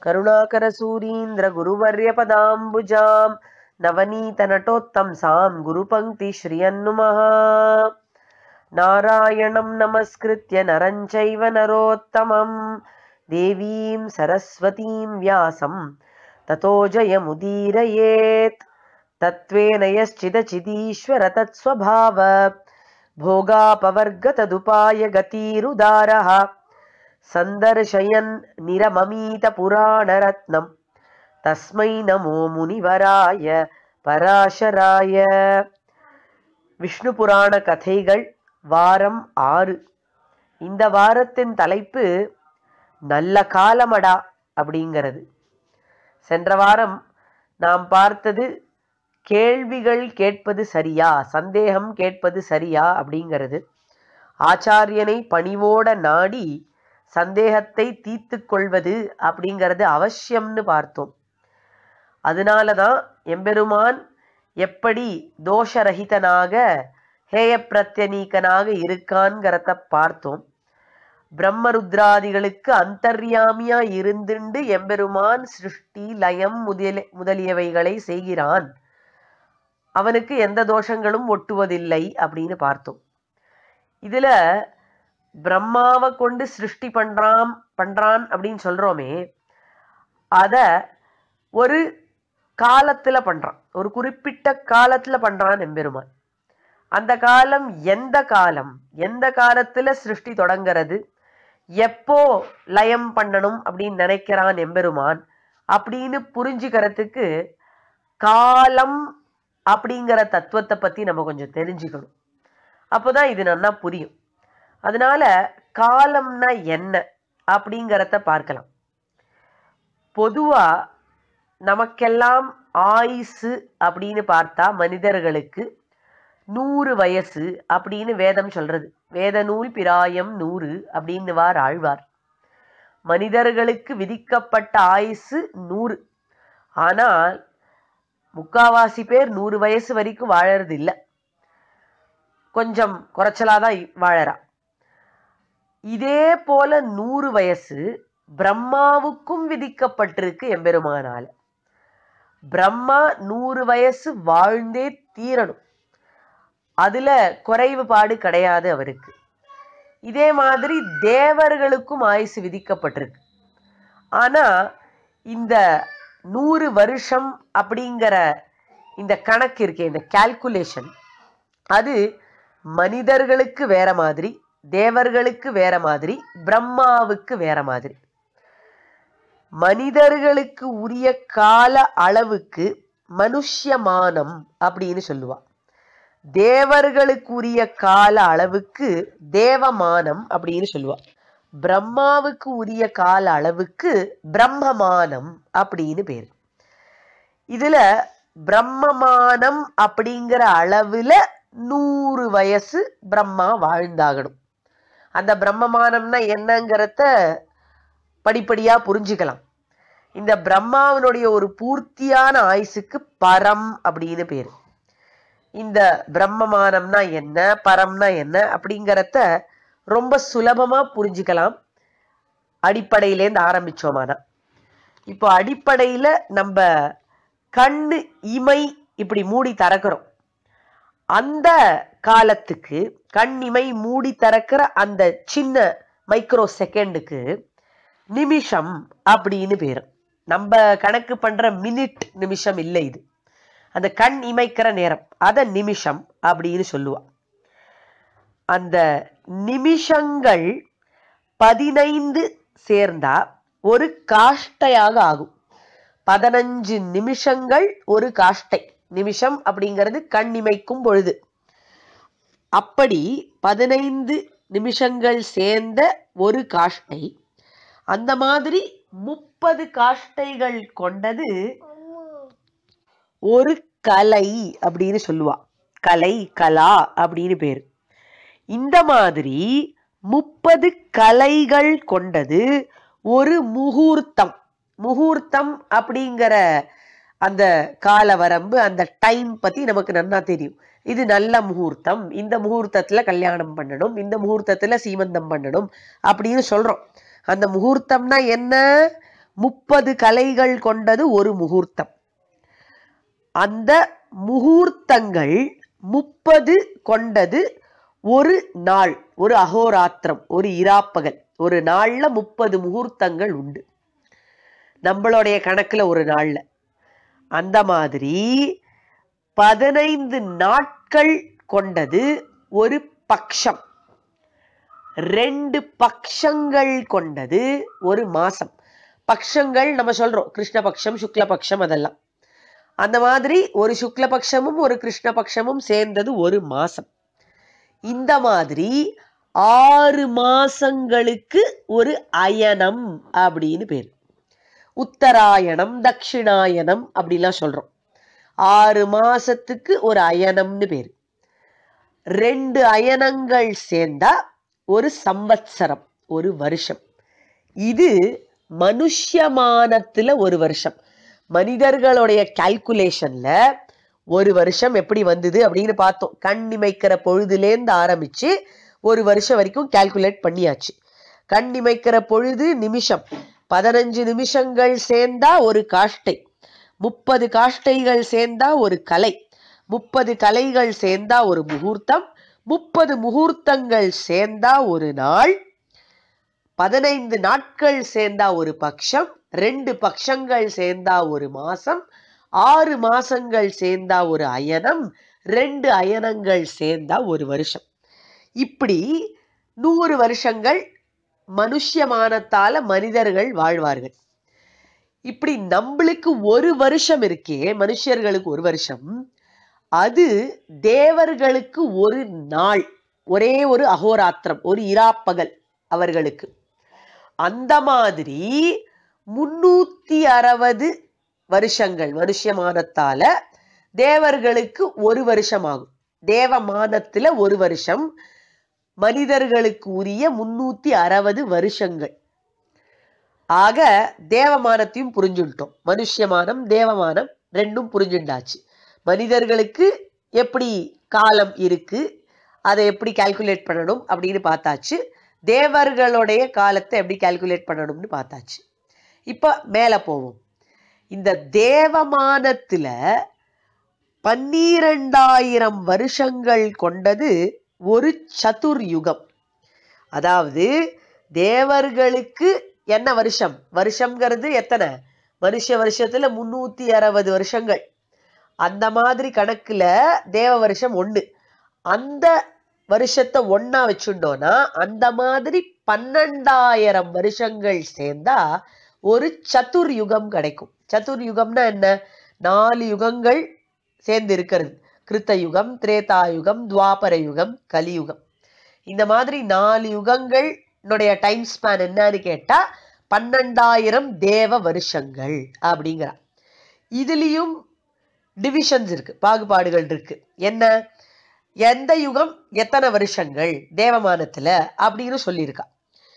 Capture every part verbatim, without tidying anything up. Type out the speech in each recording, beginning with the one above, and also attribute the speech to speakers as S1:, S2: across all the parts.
S1: करुणाकरसूरीन्द्र गुरुवर्यपदाम्बुजां नवनीतनटोत्तंसां गुरुपङ्क्ति श्रियन्नुमः। नारायणं नमस्कृत्य नरं चैव नरोत्तमं देवीं सरस्वतीं व्यासं ततो जयमुदीरयेत्। तत्त्वेन यश्चिदचिदीश्वर तत्स्वभाव भोगापवर्गतदुपाय गतिरुदारः सन्दर्शयन् निरममीतपुराणरत्नं तस्मै नमो मुनिवराय पराशराय। விஷ்ணு புராண கதைகள் வாரம் ஆறு. இந்த வாரத்தின் தலைப்பு நல்ல காலமடா அப்படிங்கிறது. சென்ற வாரம் நாம் பார்த்தது கேள்விகள் கேட்பது சரியா, சந்தேகம் கேட்பது சரியா அப்படிங்கிறது. ஆச்சாரியனை பணிவோட நாடி சந்தேகத்தை தீர்த்து கொள்வது அப்படிங்கிறது அவசியம்னு பார்த்தோம். அதனாலதான் எம்பெருமான் எப்படி தோஷரகிதனாக ஹேய பிரத்யநீகனாக இருக்கான்கிறத பார்த்தோம். பிரம்மருத்ராதிகளுக்கு அந்தர்யாமியா இருந்துண்டு எம்பெருமான் சிருஷ்டி லயம் முதல முதலியவைகளை செய்கிறான், அவனுக்கு எந்த தோஷங்களும் ஒட்டுவதில்லை அப்படின்னு பார்த்தோம். இதுல பிரம்மாவை கொண்டு சிருஷ்டி பண்றான் பண்றான் அப்படின்னு சொல்றோமே, அத ஒரு காலத்துல பண்றான், ஒரு குறிப்பிட்ட காலத்துல பண்றான் எம்பெருமான். அந்த காலம் எந்த காலம், எந்த காலத்துல சிருஷ்டி தொடங்கிறது, எப்போ லயம் பண்ணணும் அப்படின்னு நினைக்கிறான் எம்பெருமான் அப்படின்னு புரிஞ்சுக்கிறதுக்கு காலம் அப்படிங்கிற தத்துவத்தை பத்தி நம்ம கொஞ்சம் தெரிஞ்சுக்கணும். அப்போதான் இது நல்லா புரியும். அதனால காலம்னா என்ன அப்படிங்கிறத பார்க்கலாம். பொதுவா நமக்கெல்லாம் ஆயுசு அப்படின்னு பார்த்தா மனிதர்களுக்கு நூறு வயசு அப்படின்னு வேதம் சொல்றது. வேத நூல் பிராயம் நூறு அப்படின்னு வார் ஆழ்வார். மனிதர்களுக்கு விதிக்கப்பட்ட ஆயுசு நூறு. ஆனால் முக்காவாசி பேர் நூறு வயசு வரைக்கும் வாழறது இல்லை, கொஞ்சம் குறைச்சலாதான் வாழறா. இதே போல நூறு வயசு பிரம்மாவுக்கும் விதிக்கப்பட்டிருக்கு எம்பெருமானால. பிரம்மா நூறு வயசு வாழ்ந்தே தீரணும், அதுல குறைவுபாடு கிடையாது அவருக்கு. இதே மாதிரி தேவர்களுக்கும் ஆயுசு விதிக்கப்பட்டிருக்கு. ஆனா இந்த நூறு வருஷம் அப்படிங்கிற இந்த கணக்கு இருக்கே, இந்த கால்குலேஷன், அது மனிதர்களுக்கு வேற மாதிரி, தேவர்களுக்கு வேற மாதிரி, பிரம்மாவுக்கு வேற மாதிரி. மனிதர்களுக்கு உரிய கால அளவுக்கு மனுஷ்யமானம் அப்படின்னு சொல்லுவா. தேவர்களுக்கு உரிய கால அளவுக்கு தேவமானம் அப்படின்னு சொல்லுவா. பிரம்மாவுக்கு உரிய கால அளவுக்கு பிரம்மமானம் அப்படின்னு பேரு. இதுல பிரம்மமானம் அப்படிங்கிற அளவுல நூறு வயசு பிரம்மா வாழ்ந்தாகணும். அந்த பிரம்மமானம்னா என்னங்கிறத படிப்படியா புரிஞ்சுக்கலாம். இந்த பிரம்மாவினுடைய ஒரு பூர்த்தியான ஆயுசுக்கு பரம் அப்படின்னு பேரு. இந்த பிரம்மமானம்னா என்ன, பரம்னா என்ன அப்படிங்கிறத ரொம்ப சுலபமா புரிஞ்சுக்கலாம் அடிப்படையிலேருந்து ஆரம்பிச்சோமானா. இப்போ அடிப்படையில நம்ம கண்ணு இமை இப்படி மூடி திறக்கிறோம். அந்த காலத்துக்கு கண் இமை மூடி திறக்கிற அந்த சின்ன மைக்ரோ செகண்டுக்கு நிமிஷம் அப்படின்னு பேரு. நம்ம கணக்கு பண்ற மினிட் நிமிஷம் இல்லை, இது அந்த கண் இமைக்கிற நேரம், அத நிமிஷம் அப்படின்னு சொல்லுவா. அந்த நிமிஷங்கள் பதினைந்து சேர்ந்தா ஒரு காஷ்டையாக ஆகும். பதினஞ்சு நிமிஷங்கள் ஒரு காஷ்டை. நிமிஷம் அப்படிங்கிறது கண் இமைக்கும் பொழுது. அப்படி பதினைந்து நிமிஷங்கள் சேர்ந்த ஒரு காஷ்டை. அந்த மாதிரி முப்பது காஷ்டைகள் கொண்டது ஒரு கலை அப்படின்னு சொல்லுவா. கலை, கலா அப்படின்னு பேரு. இந்த மாதிரி முப்பது கலைகள் கொண்டது ஒரு முகூர்த்தம். முகூர்த்தம் அப்படிங்கிற அந்த கால வரம்பு, அந்த டைம் பத்தி நமக்கு நன்னா தெரியும். இது நல்ல முகூர்த்தம், இந்த முகூர்த்தத்துல கல்யாணம் பண்ணணும், இந்த முகூர்த்தத்துல சீமந்தம் பண்ணணும் அப்படின்னு சொல்றோம். அந்த முகூர்த்தம்னா என்ன? முப்பது கலைகள் கொண்டது ஒரு முகூர்த்தம். அந்த முகூர்த்தங்கள் முப்பது கொண்டது ஒரு நாள், ஒரு அகோராத்திரம், ஒரு இராப்பகல். ஒரு நாள்ல முப்பது முகூர்த்தங்கள் உண்டு நம்மளுடைய கணக்குல ஒரு நாள்ல. அந்த மாதிரி பதினைந்து நாட்கள் கொண்டது ஒரு பக்ஷம். ரெண்டு பக்ஷங்கள் கொண்டது ஒரு மாசம். பக்ஷங்கள் நம்ம சொல்றோம் கிருஷ்ணபக்ஷம், சுக்லபக்ஷம், அதெல்லாம். அந்த மாதிரி ஒரு சுக்லபக்ஷமும் ஒரு கிருஷ்ணபக்ஷமும் சேர்ந்தது ஒரு மாசம். இந்த மாதிரி ஆறு மாசங்களுக்கு ஒரு அயனம் அப்படின்னு பேர். உத்தராயணம், தட்சிணாயனம் அப்படிலாம் சொல்றோம். ஆறு மாசத்துக்கு ஒரு அயனம்னு பேரு. ரெண்டு அயனங்கள் சேர்ந்தா ஒரு சம்பத்சரம், ஒரு வருஷம். இது மனுஷ்யமானத்துல ஒரு வருஷம். மனிதர்களுடைய கால்குலேஷன்ல ஒரு வருஷம் எப்படி வந்தது அப்படின்னு பார்த்தோம். கண் இமைக்கிற பொழுதுலேருந்து ஆரம்பிச்சு ஒரு வருஷம் வரைக்கும் கால்குலேட் பண்ணியாச்சு. கண் இமைக்கிற பொழுது நிமிஷம், பதினஞ்சு நிமிஷங்கள் சேர்ந்தா ஒரு காஷ்டை, முப்பது காஷ்டைகள் சேர்ந்தா ஒரு கலை, முப்பது கலைகள் சேர்ந்தா ஒரு முகூர்த்தம், முப்பது முகூர்த்தங்கள் சேர்ந்தா ஒரு நாள், பதினைந்து நாட்கள் சேர்ந்தா ஒரு பக்ஷம், ரெண்டு பக்ஷங்கள் சேர்ந்தா ஒரு மாசம், ஆறு மாசங்கள் சேர்ந்தா ஒரு அயனம், ரெண்டு அயனங்கள் சேர்ந்தா ஒரு வருஷம். இப்படி நூறு வருஷங்கள் மனுஷ்யமானத்தால மனிதர்கள் வாழ்வார்கள். இப்படி நம்மளுக்கு ஒரு வருஷம் இருக்கே, மனுஷர்களுக்கு ஒரு வருஷம், அது தேவர்களுக்கு ஒரு நாள், ஒரே ஒரு அகோராத்திரம், ஒரு இராப்பகல் அவர்களுக்கு. அந்த மாதிரி முன்னூத்தி அறுபது வருஷங்கள் மனுஷ்யமானத்தால தேவர்களுக்கு ஒரு வருஷம் ஆகும். தேவமானத்துல ஒரு வருஷம், மனிதர்களுக்கு உரிய முன்னூத்தி அறுபது வருஷங்கள். ஆக தேவமானத்தையும் புரிஞ்சுட்டோம். மனுஷ்யமானம் தேவமானம் ரெண்டும் புரிஞ்சுண்டாச்சு. மனிதர்களுக்கு எப்படி காலம் இருக்கு, அதை எப்படி கால்குலேட் பண்ணணும் அப்படின்னு பார்த்தாச்சு. தேவர்களுடைய காலத்தை எப்படி கால்குலேட் பண்ணணும்னு பார்த்தாச்சு. இப்ப மேல போவோம். இந்த தேவமானத்துல பன்னிரண்டாயிரம் வருஷங்கள் கொண்டது ஒரு சதுர்யுகம். அதாவது தேவர்களுக்கு என்ன வருஷம், வருஷம்ங்கிறது எத்தனை, மனுஷ வருஷத்துல முன்னூத்தி அறுபது வருஷங்கள். அந்த மாதிரி கணக்குல தேவ வருஷம் ஒண்ணு. அந்த வருஷத்தை ஒன்னா வச்சுட்டோம்னா அந்த மாதிரி பன்னெண்டாயிரம் வருஷங்கள் சேர்ந்தா ஒரு சதுர்யுகம் கிடைக்கும். சதுர்யுகம்னா என்ன, நாலு யுகங்கள் சேர்ந்து இருக்கிறது. கிருத்த யுகம், திரேதா யுகம், துவாபர யுகம், கலியுகம். இந்த மாதிரி நாலு யுகங்கள் டைம் ஸ்பேன் என்னன்னு கேட்டா பன்னெண்டாயிரம் தேவ வருஷங்கள் அப்படிங்கிற. இதுலயும் டிவிஷன்ஸ் இருக்கு, பாகுபாடுகள் இருக்கு. என்ன, எந்த யுகம் எத்தனை வருஷங்கள் தேவமானத்துல அப்படின்னு சொல்லியிருக்கா.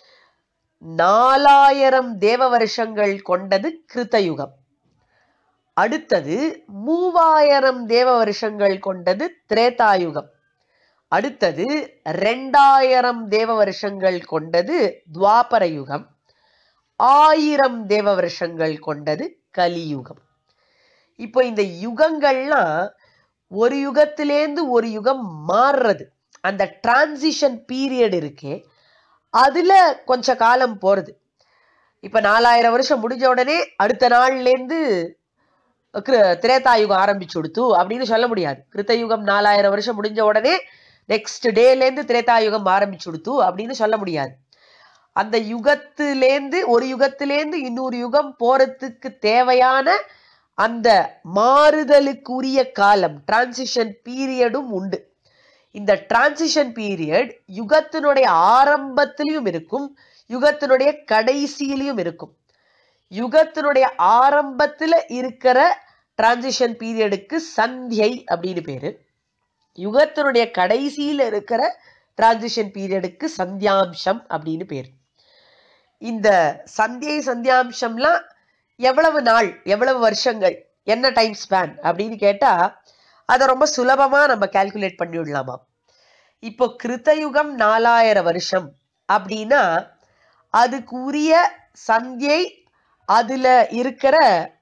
S1: நாலாயிரம் தேவ வருஷங்கள் கொண்டது கிருத்த யுகம். அடுத்தது மூவாயிரம் தேவ வருஷங்கள் கொண்டது திரேதாயுகம். அடுத்தது ரெண்டாயிரம் தேவ வருஷங்கள் கொண்டது துவாபர யுகம். ஆயிரம் தேவ வருஷங்கள் கொண்டது கலியுகம். இப்போ இந்த யுகங்கள்லாம் ஒரு யுகத்திலேந்து ஒரு யுகம் மாறுறது, அந்த டிரான்சிஷன் பீரியட் இருக்கே, அதுல கொஞ்ச காலம் போறது. இப்ப நாலாயிரம் வருஷம் முடிஞ்ச உடனே அடுத்த நாள்லேருந்து திரேதாயுகம் ஆரம்பிச்சு கொடுத்து அப்படின்னு சொல்ல முடியாது. கிருத்தயுகம் நாலாயிரம் வருஷம் முடிஞ்ச உடனே நெக்ஸ்ட் டேல இருந்து திரேதாயுகம் ஆரம்பிச்சு கொடுத்து அப்படின்னு சொல்ல முடியாது. அந்த யுகத்திலேந்து ஒரு யுகத்திலேந்து இன்னொரு யுகம் போறதுக்கு தேவையான அந்த மாறுதலுக்குரிய காலம், டிரான்சிஷன் பீரியடும் உண்டு. இந்த டிரான்சிஷன் பீரியட் யுகத்தினுடைய ஆரம்பத்திலையும் இருக்கும், யுகத்தினுடைய கடைசியிலையும் இருக்கும். யுகத்தினுடைய ஆரம்பத்துல இருக்கிற டிரான்சிஷன் பீரியடுக்கு சந்தியை அப்படின்னு பேரு. யுகத்தினுடைய கடைசியில இருக்கிற டிரான்சிஷன் பீரியடுக்கு சந்தியாம்சம் அப்படின்னு பேரு. இந்த சந்தியை சந்தியாம்சம்லாம் எவ்வளவு நாள், எவ்வளவு வருஷங்கள், என்ன டைம் ஸ்பேன் அப்படின்னு கேட்டா அதை ரொம்ப சுலபமா நம்ம கால்குலேட் பண்ணி விடலாமா. இப்போ கிருத்தயுகம் நாலாயிரம் வருஷம் அப்படின்னா அதுக்கு உரிய சந்தியை அதுல இருக்கிற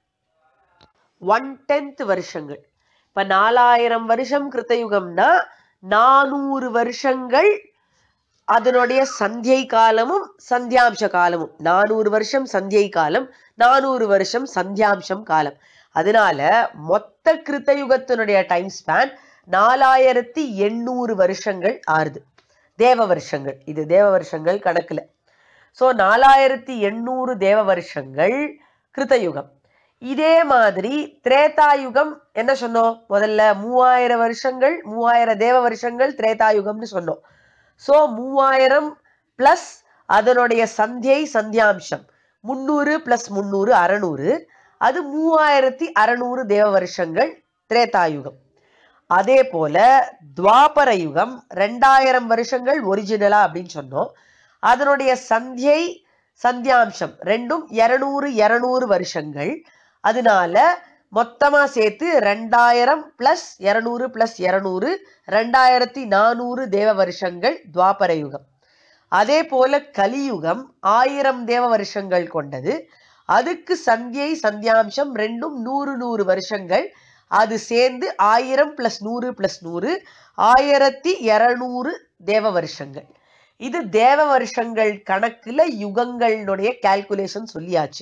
S1: ஒன் டென்த் வருஷங்கள். இப்ப நாலாயிரம் வருஷம் கிருத்தயுகம்னா நானூறு வருஷங்கள் அதனுடைய சந்தியை காலமும் சந்தியாம்ச காலமும். நானூறு வருஷம் சந்தியை காலம், நானூறு வருஷம் சந்தியாம்சம் காலம். அதனால மொத்த கிருத்தயுகத்தினுடைய டைம் ஸ்பேன் நாலாயிரத்தி எண்ணூறு வருஷங்கள் ஆறுது. தேவ வருஷங்கள், இது தேவ வருஷங்கள் கணக்குல. சோ நாலாயிரத்தி எண்ணூறு தேவ வருஷங்கள் கிருத்தயுகம். இதே மாதிரி திரேதாயுகம் என்ன சொன்னோம்? முதல்ல மூவாயிரம் வருஷங்கள், மூவாயிரம் தேவ வருஷங்கள் திரேதாயுகம்னு சொன்னோம். சோ மூவாயிரம் பிளஸ் அதனுடைய சந்தியை சந்தியாம்சம் முன்னூறு பிளஸ் முன்னூறு அறுநூறு, அது மூவாயிரத்தி அறுநூறு தேவ வருஷங்கள் திரேதாயுகம். அதே போல துவாபர யுகம் ரெண்டாயிரம் வருஷங்கள் ஒரிஜினலா அப்படின்னு சொன்னோம். அதனுடைய சந்தியை சந்தியாம்சம் ரெண்டும் இருநூறு இருநூறு வருஷங்கள். அதனால மொத்தமா சேர்த்து ரெண்டாயிரம் பிளஸ் இருநூறு பிளஸ் இருநூறு ரெண்டாயிரத்தி நானூறு தேவ வருஷங்கள் துவாபர யுகம். அதே போல கலியுகம் ஆயிரம் தேவ வருஷங்கள் கொண்டது. அதுக்கு சந்தியை சந்தியாம்சம் ரெண்டும் நூறு நூறு வருஷங்கள். அது சேர்ந்து ஆயிரம் பிளஸ் நூறு பிளஸ் நூறு ஆயிரத்தி இருநூறு தேவ வருஷங்கள். இது தேவ வருஷங்கள் கணக்குல யுகங்களுடைய கால்குலேஷன் சொல்லியாச்சு.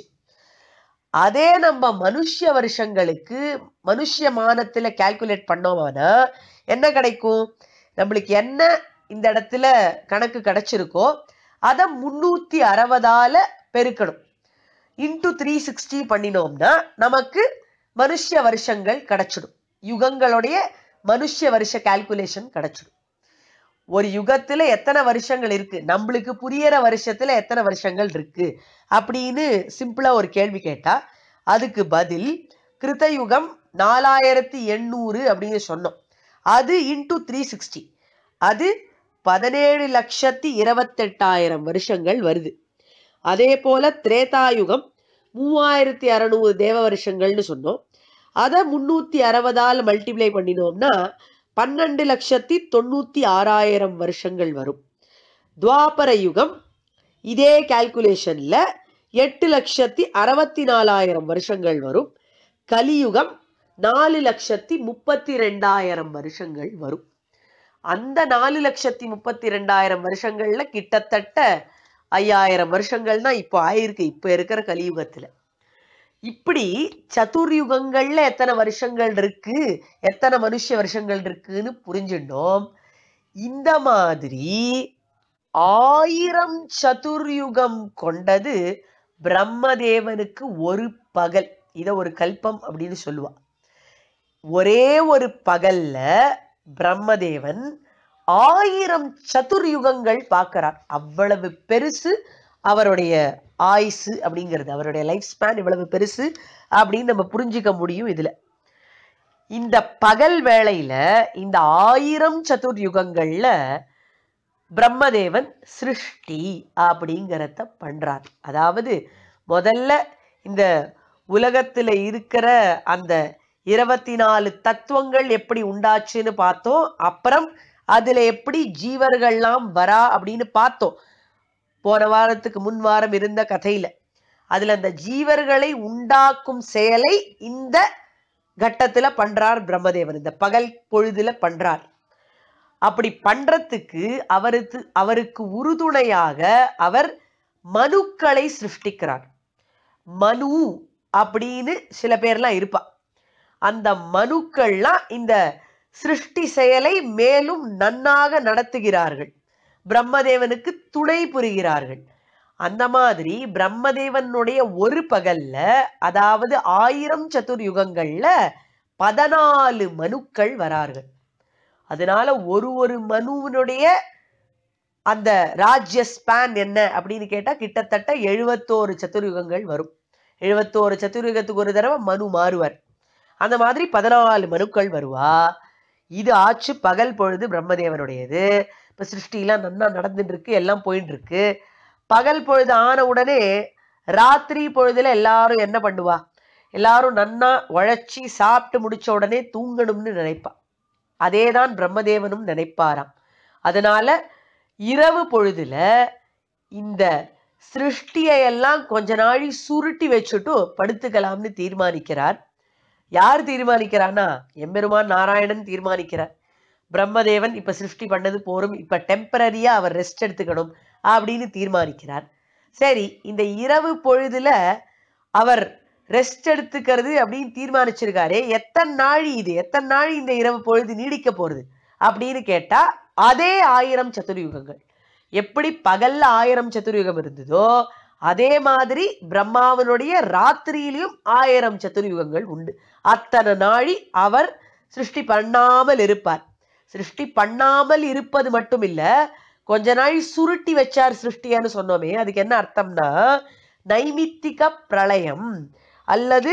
S1: அதே நம்ம மனுஷ வருஷங்களுக்கு மனுஷ மானத்துல கால்குலேட் பண்ணோம்னா என்ன கிடைக்கும்? நம்மளுக்கு என்ன இந்த இடத்துல கணக்கு கிடைச்சிருக்கோ அதை முன்னூத்தி அறுபதால பெருக்கணும். இன்டூ த்ரீ சிக்ஸ்டி பண்ணினோம்னா நமக்கு மனுஷ வருஷங்கள் கிடைச்சிடும். யுகங்களுடைய மனுஷ வருஷ கால்குலேஷன் கிடைச்சிடும். ஒரு யுகத்துல எத்தனை வருஷங்கள் இருக்கு, நம்மளுக்கு புரியற வருஷத்துல எத்தனை வருஷங்கள் இருக்கு அப்படின்னு சிம்பிளா ஒரு கேள்வி கேட்டா அதுக்கு பதில் கிருத்தயுகம் நாலாயிரத்தி எண்ணூறு அப்படின்னு சொன்னோம். அது இன்டூ த்ரீ சிக்ஸ்டி அது பதினேழு லட்சத்தி இருபத்தி எட்டாயிரம் வருஷங்கள் வருது. அதே போல திரேதாயுகம் மூவாயிரத்தி அறுநூறு தேவ வருஷங்கள்னு சொன்னோம். அதை முன்னூத்தி அறுபதால் மல்டிப்ளை பண்ணினோம்னா பன்னெண்டு லட்சத்தி தொண்ணூத்தி ஆறாயிரம் வருஷங்கள் வரும். துவாபர யுகம் இதே கால்குலேஷன்ல எட்டு லட்சத்தி அறுபத்தி நாலாயிரம் வருஷங்கள் வரும். கலியுகம் நாலு லட்சத்தி முப்பத்தி ரெண்டாயிரம் வருஷங்கள் வரும். அந்த நாலு லட்சத்தி முப்பத்தி ரெண்டாயிரம் வருஷங்கள்ல கிட்டத்தட்ட ஐயாயிரம் வருஷங்கள் தான் இப்போ ஆயிருக்கு இப்ப இருக்கிற கலியுகத்துல. இப்படி சதுர்யுகங்கள்ல எத்தனை வருஷங்கள் இருக்கு, எத்தனை மனுஷ வருஷங்கள் இருக்குன்னு புரிஞ்சுட்டோம். இந்த மாதிரி ஆயிரம் சதுர்யுகம் கொண்டது பிரம்மதேவனுக்கு ஒரு பகல். இத ஒரு கல்பம் அப்படின்னு சொல்லுவா. ஒரே ஒரு பகல்ல பிரம்மதேவன் ஆயிரம் சதுர்யுகங்கள் பார்க்கிறார். அவ்வளவு பெருசு அவருடைய ஆயுசு அப்படிங்கிறது, அவருடைய லைஃப் ஸ்பேன் இவ்வளவு பெருசு அப்படின்னு நம்ம புரிஞ்சுக்க முடியும். இதுல இந்த பகல் வேளையில இந்த ஆயிரம் சதுர்யுகங்கள்ல பிரம்மதேவன் சிருஷ்டி அப்படிங்கிறத பண்றார். அதாவது முதல்ல இந்த உலகத்துல இருக்கிற அந்த இருபத்தி நாலு தத்துவங்கள் எப்படி உண்டாச்சுன்னு பார்த்தோம். அப்புறம் அதுல எப்படி ஜீவர்கள்லாம் வரா அப்படின்னு பார்த்தோம் போன வாரத்துக்கு முன் வாரம் இருந்த கதையில. அதுல அந்த ஜீவர்களை உண்டாக்கும் செயலை இந்த கட்டத்துல பண்றார் பிரம்மதேவன், இந்த பகல் பொழுதுல பண்றார். அப்படி பண்றதுக்கு அவருக்கு அவருக்கு உறுதுணையாக அவர் மனுக்களை சிருஷ்டிக்கிறார். மனு அப்படின்னு சில பேர்லாம் இருப்பா. அந்த மனுக்கள்லாம் இந்த சிருஷ்டி செயலை மேலும் நன்னாக நடத்துகிறார்கள், பிரம்மதேவனுக்கு துணை புரிகிறார்கள். அந்த மாதிரி பிரம்மதேவனுடைய ஒரு பகல்ல, அதாவது ஆயிரம் சதுர்யுகங்கள்ல பதினாலு மனுக்கள் வரார்கள். அதனால ஒரு ஒரு மனுவினுடைய அந்த ராஜ்ய ஸ்பேன் என்ன அப்படின்னு கேட்டா கிட்டத்தட்ட எழுபத்தோரு சதுர்யுகங்கள் வரும். எழுபத்தோரு சதுர்யுகத்துக்கு ஒரு தடவை மனு மாறுவார். அந்த மாதிரி பதினாலு மனுக்கள் வருவா. இது ஆச்சு பகல் பொழுது பிரம்மதேவனுடையது. இப்ப சிருஷ்டிலாம் நன்னா நடந்துட்டு இருக்கு, எல்லாம் போயிட்டு இருக்கு. பகல் பொழுது ஆன உடனே ராத்திரி பொழுதுல எல்லாரும் என்ன பண்ணுவா, எல்லாரும் நன்னா உழைச்சி சாப்பிட்டு முடிச்ச உடனே தூங்கணும்னு நினைப்பா. அதேதான் பிரம்மதேவனும் நினைப்பாராம். அதனால இரவு பொழுதுல இந்த சிருஷ்டியை எல்லாம் கொஞ்ச நாளி சுருட்டி வச்சுட்டு படுத்துக்கலாம்னு தீர்மானிக்கிறார். யார் தீர்மானிக்கிறான்னா எம்பெருமான் நாராயணன் தீர்மானிக்கிறார். பிரம்மதேவன் இப்ப சிருஷ்டி பண்ணது போரும், இப்ப டெம்பரரியா அவர் ரெஸ்ட் எடுத்துக்கணும் அப்படின்னு தீர்மானிக்கிறார். சரி, இந்த இரவு பொழுதுல அவர் ரெஸ்ட் எடுத்துக்கிறது அப்படின்னு தீர்மானிச்சிருக்காரே, எத்தனை நாழி இது, எத்தனை நாழி இந்த இரவு பொழுது நீடிக்க போறது அப்படின்னு கேட்டா அதே ஆயிரம் சதுர்யுகங்கள். எப்படி பகல்ல ஆயிரம் சதுர்யுகம் இருந்ததோ அதே மாதிரி பிரம்மாவனுடைய ராத்திரியிலும் ஆயிரம் சதுர்யுகங்கள் உண்டு. அத்தனை நாழி அவர் சிருஷ்டி பண்ணாமல் இருப்பார். சிருஷ்டி பண்ணாமல் இருப்பது மட்டும் இல்ல, கொஞ்ச நாள் சுருட்டி வச்சார் சிருஷ்டியான்னு சொன்னோமே, அதுக்கு என்ன அர்த்தம்னா நைமித்திக பிரளயம் அல்லது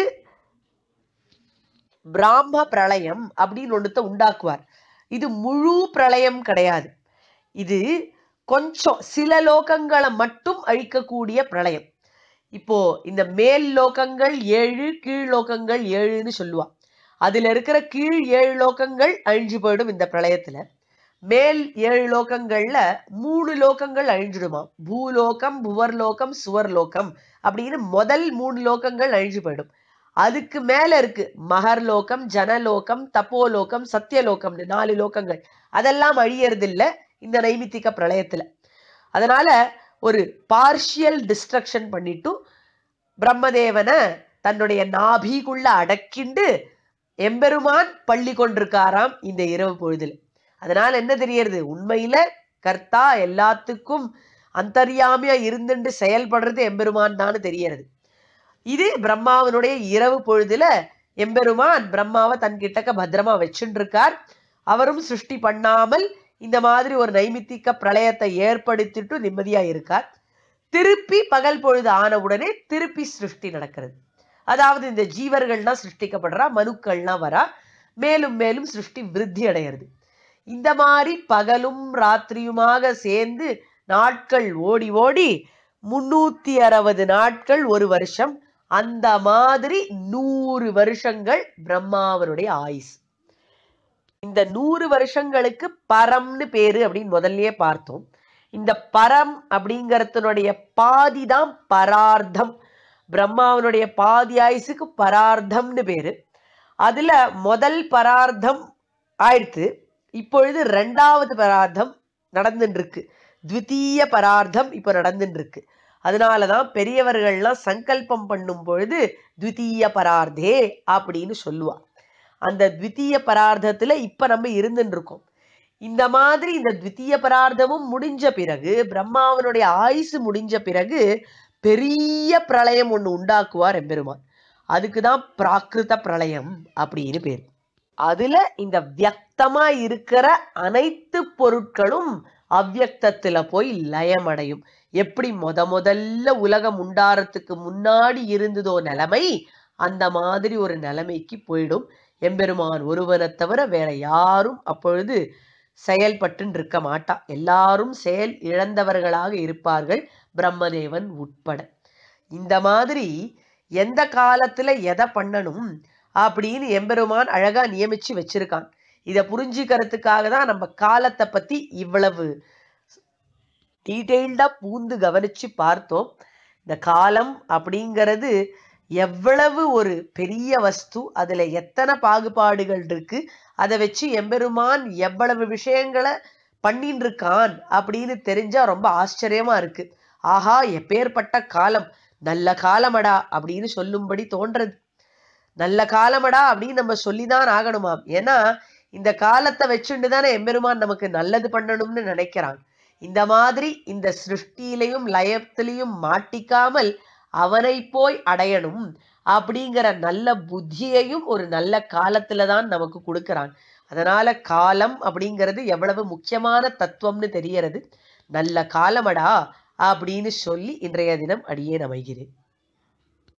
S1: பிராம பிரளயம் அப்படின்னு ஒண்ணுத்த உண்டாக்குவார். இது முழு பிரளயம் கிடையாது, இது கொஞ்சம் சில லோகங்களை மட்டும் அழிக்கக்கூடிய பிரளயம். இப்போ இந்த மேல் லோகங்கள் ஏழு, கீழ் லோகங்கள் ஏழுன்னு சொல்லுவா. அதுல இருக்கிற கீழ் ஏழு லோகங்கள் அழிஞ்சு போயிடும் இந்த பிரளயத்துல. மேல் ஏழு லோகங்கள்ல மூணு லோகங்கள் அழிஞ்சிடுமா, பூலோகம், புவர்லோகம், சுவர்லோகம் அப்படின்னு முதல் மூணு லோகங்கள் அழிஞ்சு போயிடும். அதுக்கு மேல இருக்கு மகர்லோகம், ஜனலோகம், தப்போலோகம், சத்தியலோகம்னு நாலு லோகங்கள். அதெல்லாம் அழியறது இல்லை இந்த நைமித்திக பிரளயத்துல. அதனால ஒரு பார்ஷியல் டிஸ்ட்ரக்ஷன் பண்ணிட்டு பிரம்மதேவனை தன்னுடைய நாபிக்குள்ள அடக்கிண்டு எம்பெருமான் பள்ளி கொண்டிருக்காராம் இந்த இரவு பொழுதுல. அதனால என்ன தெரியறது, உண்மையில கர்த்தா எல்லாத்துக்கும் அந்தர்யாமியா இருந்துட்டு செயல்படுறது எம்பெருமான் தான் தெரியறது. இது பிரம்மாவனுடைய இரவு பொழுதுல எம்பெருமான் பிரம்மாவை தன்கிட்டக்க பத்திரமா வச்சுட்டு இருக்கார். அவரும் சிருஷ்டி பண்ணாமல் இந்த மாதிரி ஒரு நைமித்திக பிரளயத்தை ஏற்படுத்திட்டு நிம்மதியா இருக்கார். திருப்பி பகல் பொழுது ஆன உடனே திருப்பி சிருஷ்டி நடக்கிறது. அதாவது இந்த ஜீவர்கள்லாம் சிருஷ்டிக்கப்படுறா, மனுக்கள்லாம் வரா, மேலும் மேலும் சிருஷ்டி விருத்தி அடைகிறது. இந்த மாதிரி பகலும் ராத்திரியுமாக சேர்ந்து நாட்கள் ஓடி ஓடி முன்னூத்தி அறுபது நாட்கள் ஒரு வருஷம், அந்த மாதிரி நூறு வருஷங்கள் பிரம்மாவனுடைய ஆயுஸ். இந்த நூறு வருஷங்களுக்கு பரம்னு பேரு அப்படின்னு முதல்லயே பார்த்தோம். இந்த பரம் அப்படிங்கறதுனுடைய பாதி தான் பரார்த்தம். பிரம்மாவனுடைய பாதி ஆயுசுக்கு பரார்த்தம்னு பேரு. அதுல முதல் பரார்த்தம் ஆயிடுத்து, இப்பொழுது ரெண்டாவது பரார்த்தம் நடந்துட்டு இருக்கு, த்விதீய பரார்த்தம் இப்ப நடந்துட்டு இருக்கு. அதனாலதான் பெரியவர்கள்லாம் சங்கல்பம் பண்ணும் பொழுது த்விதீய பரார்த்தே அப்படின்னு சொல்லுவா. அந்த த்விதீய பரார்த்தத்துல இப்ப நம்ம இருந்துட்டு இருக்கோம். இந்த மாதிரி இந்த த்விதீய பரார்த்தமும் முடிஞ்ச பிறகு, பிரம்மாவனுடைய ஆயுசு முடிஞ்ச பிறகு பெரிய பிரளயம் ஒண்ணு உண்டாக்குவார் எம்பெருமான். அதுக்குதான் பிராகிருத பிரளயம் அப்படின்னு பேர். அதுல இந்த வியக்தமா இருக்கிற அனைத்து பொருட்களும் அவ்வியக்தத்துல போய் லயமடையும். எப்படி முத முதல்ல உலகம் உண்டாரத்துக்கு முன்னாடி இருந்ததோ நிலைமை, அந்த மாதிரி ஒரு நிலைமைக்கு போயிடும். எம்பெருமான் ஒருவனை தவிர வேற யாரும் அப்பொழுது செயல்பட்டு இருக்க மாட்டா. எல்லாரும் செயல் இழந்தவர்களாக இருப்பார்கள், பிரம்மதேவன் உட்பட. இந்த மாதிரி எந்த காலத்துல எதை பண்ணணும் அப்படின்னு எம்பெருமான் அழகா நியமிச்சு வச்சிருக்கான். இதை புரிஞ்சுக்கிறதுக்காக தான் நம்ம காலத்தை பத்தி இவ்வளவு டீட்டெயில்டா பூந்து கவனிச்சு பார்த்தோம். இந்த காலம் அப்படிங்கிறது எவ்வளவு ஒரு பெரிய வஸ்து, அதுல எத்தனை பாகுபாடுகள் இருக்கு, அதை வச்சு எம்பெருமான் எவ்வளவு விஷயங்களை பண்ணின்னு இருக்கான் அப்படின்னு தெரிஞ்சா ரொம்ப ஆச்சரியமா இருக்கு. ஆஹா, எப்பேற்பட்ட காலம், நல்ல காலமடா அப்படின்னு சொல்லும்படி தோன்றது. நல்ல காலமடா அப்படின்னு நம்ம சொல்லிதான் ஆகணுமாம். ஏன்னா இந்த காலத்தை வச்சுட்டு தானே எம்பெருமான் நமக்கு நல்லது பண்ணணும்னு நினைக்கிறான். இந்த மாதிரி இந்த சிருஷ்டியிலையும் லயத்திலையும் மாட்டிக்காமல் அவனை போய் அடையணும் அப்படிங்கிற நல்ல புத்தியையும் ஒரு நல்ல காலத்துல தான் நமக்கு கொடுக்கிறான். அதனால காலம் அப்படிங்கிறது எவ்வளவு முக்கியமான தத்துவம்னு தெரியறது. நல்ல காலமடா அப்படின்னு சொல்லி இன்றைய தினம் அடியேன் அமைகிறேன்.